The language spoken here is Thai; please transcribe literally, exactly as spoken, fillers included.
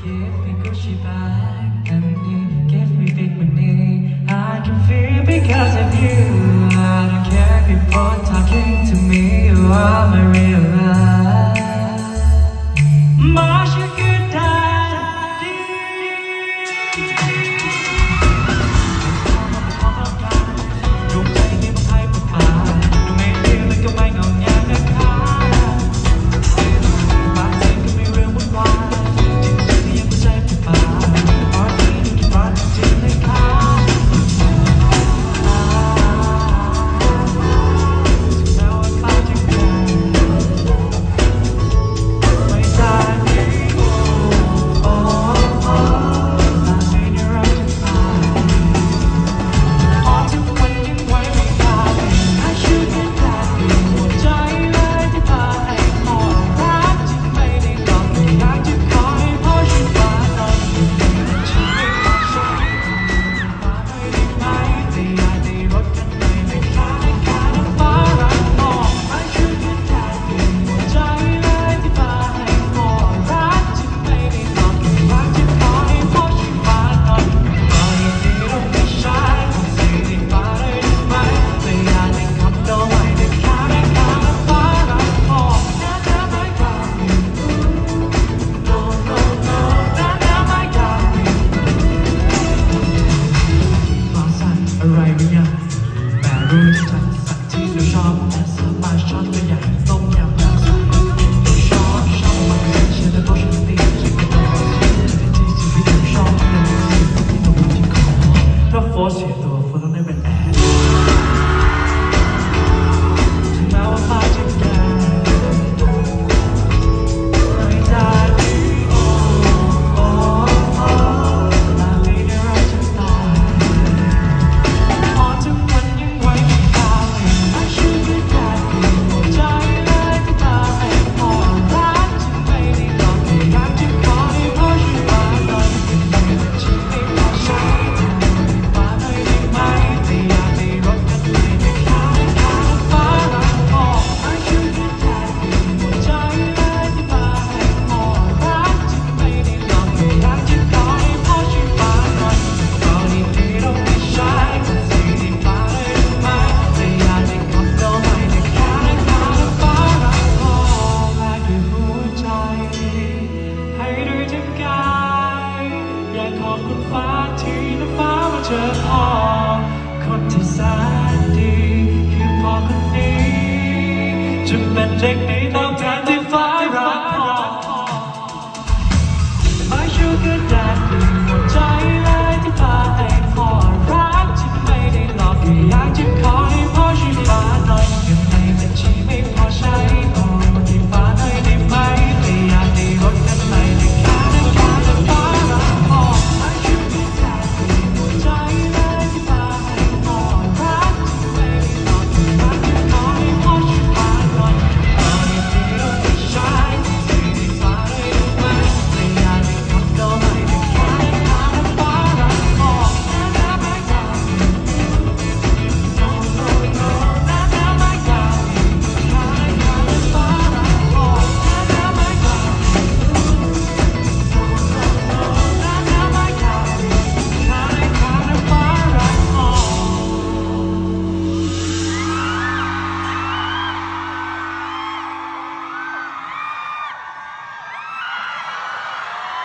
Give me Gucci bag and you give me big money. I can feel because of you. I don't care people talking to me. You are my real life, my sugar daddy. ดวงใจไม่ต้องให้ประมาทดูไม่เรียวแล้วก็ไม่งอแงนะคะบางทีก็ไม่เรื่องวุ่นวายอะไรไม่ยากแต่รู้จักสักที่เราชอบแต่สบายชอบตัวใหญ่ต้มยำน้ำใสชอบชอบมากเลยเชื่อแต่ตัวฉันตีจะไม่ได้ที่สิ่งที่ฉันชอบเป็นสิ่งที่ต้องที่ขอถ้าโฟร์เสียตัวโฟร์ต้องได้เป็นแอร์ถึงแม้ว่าฟ้าจะแก่ไม่ได้โอ้โอ้โอ้ลาลีในรักจะตายขอบคุณฟ้าที่น้ำฟ้ามาเจอพ่อคนที่แสนดีคือพ่อคนนี้จะเป็นเด็กดี